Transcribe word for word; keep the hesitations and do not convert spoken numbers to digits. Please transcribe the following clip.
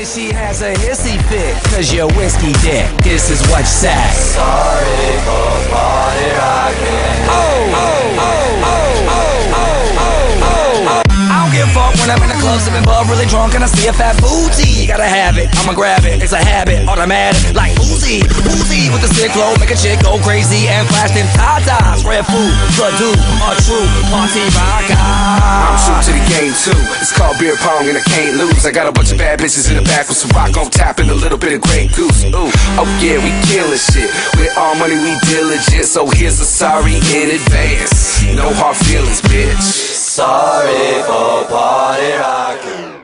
she has a hissy fit, cause you're whiskey dick. This is what you say. Sorry for party rocking. Oh, oh, oh, oh, oh, oh, oh, oh. I don't give a fuck when I'm in the club sipping bub, really drunk, and I see a fat booty. You gotta have it, I'ma grab it. It's a habit, automatic, like Uzi, Uzi with the sick flow, make a chick go crazy and flash them tatas. Red food, blood dude, a true party rocker. I'm true to the game too. It's called beer pong and I can't lose. I got a bunch of bad bitches in the back with some rock on tap and a little bit of Grey Goose. Ooh, oh yeah, we killing shit. With all money we diligent, so here's a sorry in advance. No hard feelings, bitch. Sorry for party rocking.